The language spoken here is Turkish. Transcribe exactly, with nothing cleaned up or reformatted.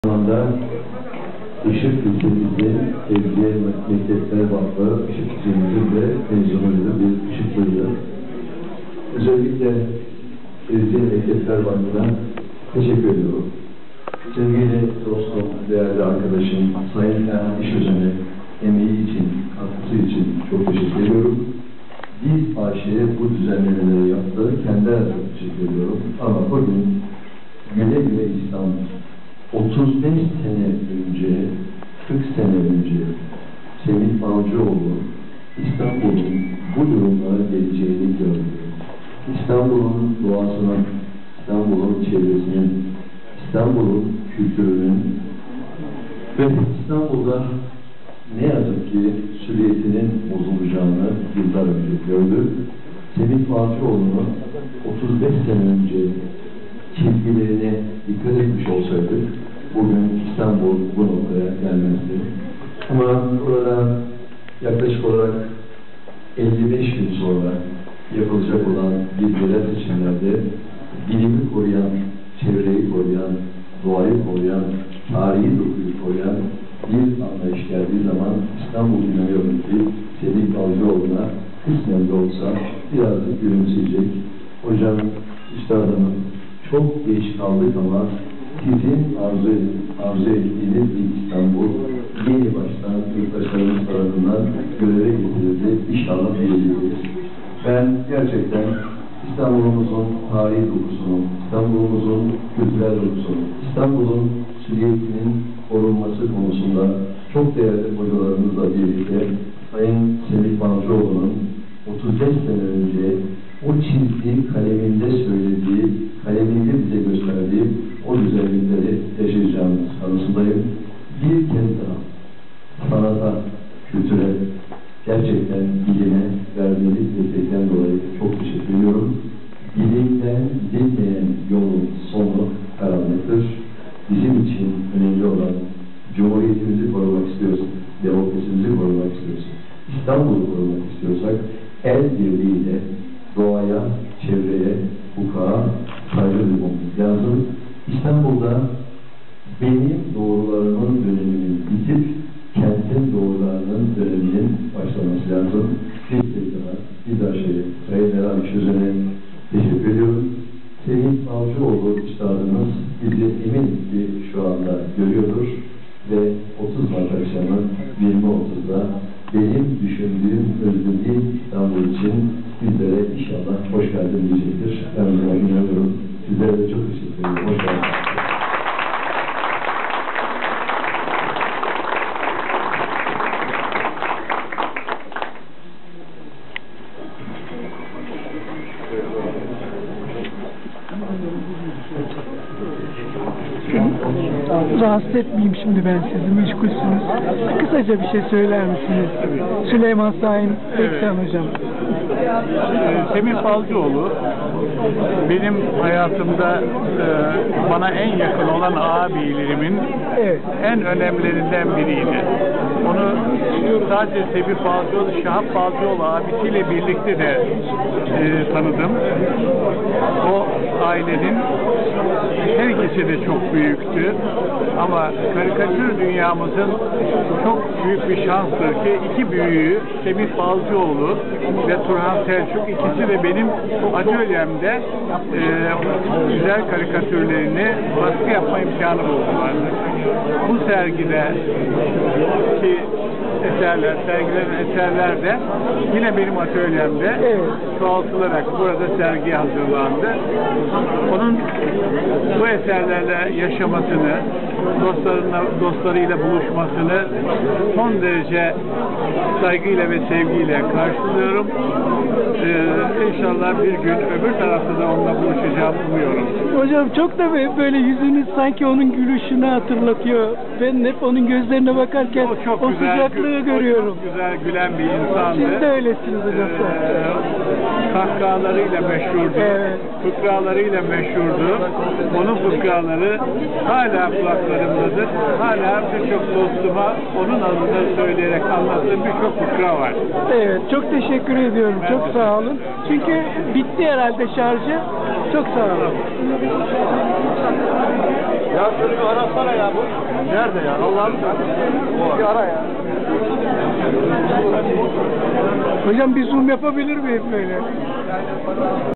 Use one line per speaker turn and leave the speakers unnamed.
Anda Işık ilçemizin Evliya Mektepler Vakfı Işık ilçemizin de mezunuydu, bir ışıklıydı. Özellikle Evliya Mektepler Vakfı'na teşekkür ediyorum. Sevgili dostum, değerli arkadaşım, Sayın Erhan İşözen'e emeği için, katkısı için çok teşekkür ediyorum. Biz A Ş'ye bu düzenlemeleri yaptı, kendine çok teşekkür ediyorum. Ama bugün güle güle İstanbul, otuz beş sene önce, kırk sene önce Semih Balcıoğlu İstanbul'un bu durumlara geleceğini gördü. İstanbul'un doğasının, İstanbul'un çevresinin, İstanbul'un kültürünün ve İstanbul'da ne yazık ki süriyetinin bozulacağını yıllar önce gördü. Semih Balcıoğlu'nu otuz beş sene önce çizgilerine dikkat etmiş olsaydık bugün İstanbul bu noktaya gelmezdi. Ama burada yaklaşık olarak elli beş gün sonra yapılacak olan bir yerel seçimlerde bilimi koruyan, çevreyi koruyan, doğayı koruyan, tarihi dokuyu koruyan bir anlayış geldiği zaman İstanbul inanıyorum ki Semih Balcıoğlu'na kısmen de olsa birazcık gülümseyecek. Hocam, üstadımın çok geç kaldık ama sizin arzu, arzu ettiğiniz bir İstanbul yeni baştan yurttaşlarımız tarafından göreve getirildi. İnşallah diyebiliriz. Ben gerçekten İstanbul'umuzun tarihi dokusunu, İstanbul'umuzun kültürel dokusunu, İstanbul'un süriyetinin korunması konusunda çok değerli hocalarımızla birlikte Sayın Semih Balcıoğlu'nun otuz beş sene önce o çizdiği, kaleminde söylediği, kaleminde bize gösterdiği o güzellikleri yaşayacağımız kanısındayım. Bir kez daha sanata, kültüre, gerçekten bilime verdiğiniz destekten dolayı çok teşekkür ediyorum. Bilimden gidilmeyen yolun sonu karanlıktır. Bizim için önemli olan Cumhuriyetimizi korumak istiyorsak, demokrasimizi korumak istiyorsak, İstanbul'u korumak istiyorsak el birliğiyle doğaya, çevreye, hukuka saygı duymamız lazım. İstanbul'da benim doğrularımın döneminin bitip kentin doğrularının döneminin başlaması lazım. Bir kez daha, bir daha şey, Sayın Erhan İşözen'e teşekkür ediyorum. Semih Balcıoğlu üstadımız bizi eminim ki şu anda görüyordur ve otuz Mart akşamı yirmi otuzda benim düşündüğüm, özlediğim İstanbul için bizlere inşallah hoş geldin diyecektir. Ben buna inanıyorum. Sizlere de çok teşekkür ederim. Hoş geldiniz.
Rahatsız etmeyeyim şimdi ben sizi, meşgulsünüz. Kısaca bir şey söyler misiniz? Süleyman Şahin Pekcan
evet.
Hocam.
Ee, Semih Balcıoğlu benim hayatımda e, bana en yakın olan ağabeylerimin
evet.
en önemlilerinden biriydi. Onu sadece Semih Balcıoğlu, Şahap Balcıoğlu abisiyle birlikte de e, tanıdım. O ailenin her ikisi de çok büyüktü. Ama karikatür dünyamızın çok büyük bir şanstır ki iki büyüğü Semih Balcıoğlu ve Turhan Selçuk ikisi de benim atölyemde e, güzel karikatürlerini baskı yapma imkanı buldular. Bu sergide ki eserler, sergilerin eserler de yine benim atölyemde evet. çoğaltılarak burada sergi hazırlandı. Onun bu eserlerle yaşamasını, dostlarına, dostlarıyla buluşmasını son derece saygıyla ve sevgiyle karşılıyorum. Ee, inşallah bir gün öbür tarafta da onunla buluşacağımı umuyorum.
Hocam çok da böyle yüzünüz sanki onun gülüşünü hatırlatıyor. Ben hep onun gözlerine bakarken o, çok o güzel, sıcaklığı gü görüyorum.
O çok güzel gülen bir insandı.
Siz de öylesiniz hocam.
Ee, kahkahalarıyla meşhurdu. Evet. Fıkralarıyla meşhurdu. Onun fıkraları hala kulaklarımdadır. Hala birçok dostuma onun adını söyleyerek anlattığım birçok fıkra var.
Evet, çok teşekkür ediyorum. Ben çok sağ olun. Çünkü bitti herhalde şarjı. Çok sağ olun.
Ya şunu bir arasana ya bu. Nerede ya? Allah'ım. Bir ara ya.
Hocam bir zoom yapabilir miyim böyle?